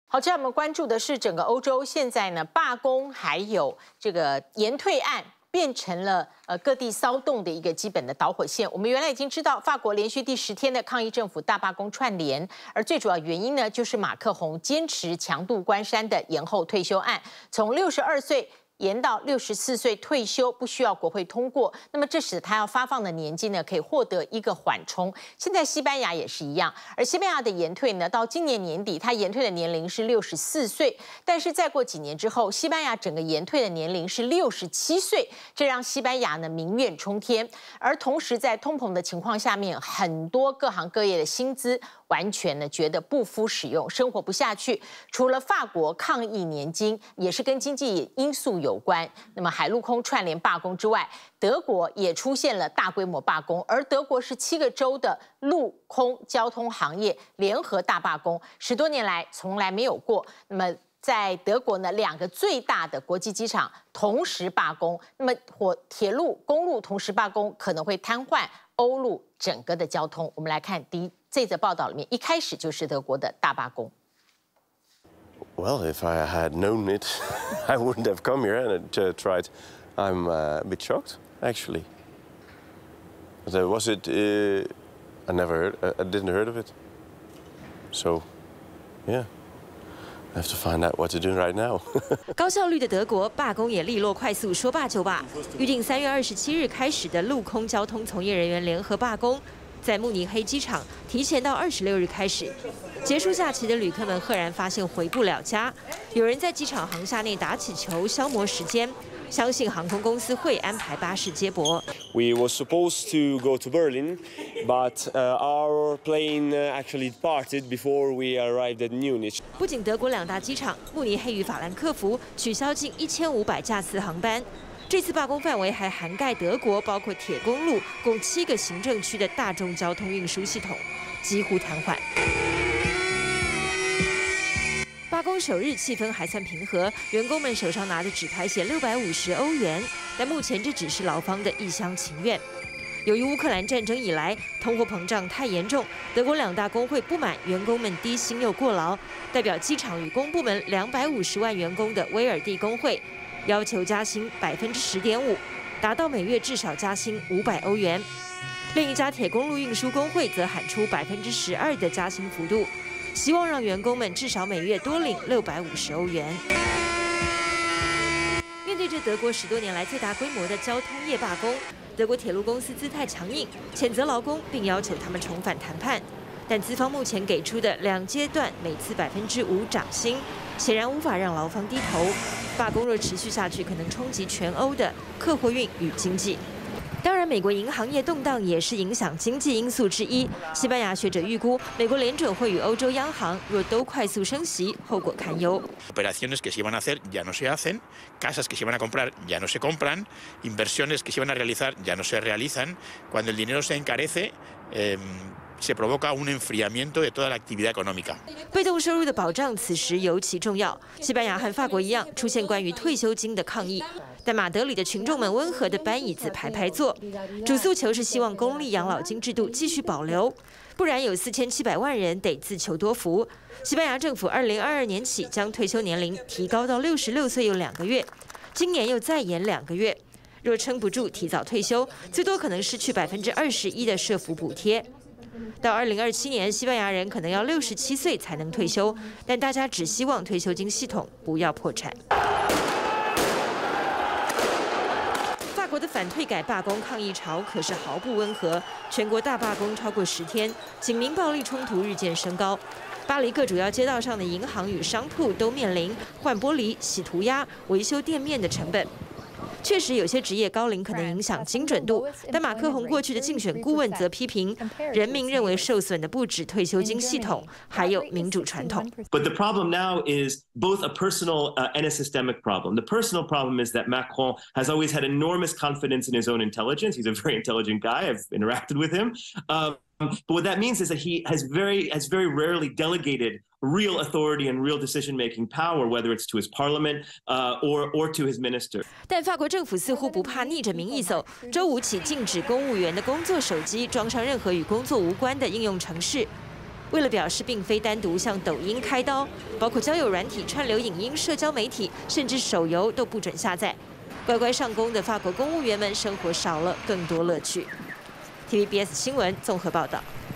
好，这样我们关注的是整个欧洲现在呢，罢工还有这个延退案变成了各地骚动的一个基本的导火线。我们原来已经知道，法国连续第10天的抗议政府大罢工串联，而最主要原因呢，就是马克宏坚持强渡关山的延后退休案，从62岁。延到64岁退休，不需要国会通过，那么这使他要发放的年金呢，可以获得一个缓冲。现在西班牙也是一样，而西班牙的延退呢，到今年年底，他延退的年龄是64岁，但是再过几年之后，西班牙整个延退的年龄是67岁，这让西班牙呢民怨冲天。而同时在通膨的情况下面，很多各行各业的薪资完全呢觉得不敷使用，生活不下去。除了法国抗议年金，也是跟经济因素有关。那么海陆空串联罢工之外，德国也出现了大规模罢工，而德国是7个州的陆空交通行业联合大罢工，10多年来从来没有过。那么在德国呢，2个最大的国际机场同时罢工，那么铁路、公路同时罢工，可能会瘫痪欧陆整个的交通。我们来看这则报道里面，一开始就是德国的大罢工。 Well, if I had known it, I wouldn't have come here and tried. I'm a bit shocked, actually. But was it? I never heard. I didn't heard of it. So, yeah. I have to find out what to do right now. 高效率的德国罢工也利落快速，说罢就罢。预定3月27日开始的陆空交通从业人员联合罢工，在慕尼黑机场提前到26日开始。结束假期的旅客们赫然发现回不了家，有人在机场航厦内打起球消磨时间。相信航空公司会安排巴士接驳。 We were supposed to go to Berlin, but our plane actually departed before we arrived at Munich. 不仅德国2大机场慕尼黑与法兰克福取消近1500架次航班，这次罢工范围还涵盖德国包括铁公路共7个行政区的大众交通运输系统，几乎瘫痪。罢工首日气氛还算平和，员工们手上拿着纸牌写650欧元，但目前这只是劳方的一厢情愿。由于乌克兰战争以来通货膨胀太严重，德国2大工会不满员工们低薪又过劳，代表机场与公部门250万员工的威尔蒂工会要求加薪10.5%，达到每月至少加薪500欧元。另一家铁公路运输工会则喊出12%的加薪幅度。希望让员工们至少每月多领650欧元。面对这德国10多年来最大规模的交通业罢工，德国铁路公司姿态强硬，谴责劳工，并要求他们重返谈判。但资方目前给出的2阶段每次5%涨薪，显然无法让劳方低头。罢工若持续下去，可能冲击全欧的客货运与经济。当然，美国银行业动荡也是影响经济因素之一。西班牙学者预估，美国联准会与欧洲央行若都快速升息，后果堪忧。 Operaciones que se iban a hacer ya no se hacen, casas que se iban a comprar ya no se compran, inversiones que se iban a realizar ya no se realizan. Cuando el dinero se encarece, se provoca un enfriamiento de toda la actividad económica. 被动收入的保障此时尤其重要。西班牙和法国一样，出现关于退休金的抗议。但马德里的群众们温和地搬椅子排排坐，主诉求是希望公立养老金制度继续保留，不然有4700万人得自求多福。西班牙政府2022年起将退休年龄提高到66岁又2个月，今年又再延2个月。若撑不住提早退休，最多可能失去21%的社福补贴。到2027年，西班牙人可能要67岁才能退休，但大家只希望退休金系统不要破产。法国的反退改罢工抗议潮可是毫不温和，全国大罢工超过10天，警民暴力冲突日渐升高。巴黎各主要街道上的银行与商铺都面临换玻璃、洗涂鸦、维修店面的成本。确实，有些职业高龄可能影响精准度，但马克宏过去的竞选顾问则批评，人民认为受损的不止退休金系统，还有民主传统。 But the problem now is both a personal and a systemic problem. The personal problem is that Macron has always had enormous confidence in his own intelligence. He's a very intelligent guy. I've interacted with him. But what that means is that he has very rarely delegated real authority and real decision-making power, whether it's to his parliament or to his minister. 但法国政府似乎不怕逆着民意走，周五起禁止公务员的工作手机装上任何与工作无关的应用程式。 为了表示并非单独向抖音开刀，包括交友软体、串流影音、社交媒体，甚至手游都不准下载。乖乖上工的法国公务员们生活少了更多乐趣。TVBS 新闻综合报道。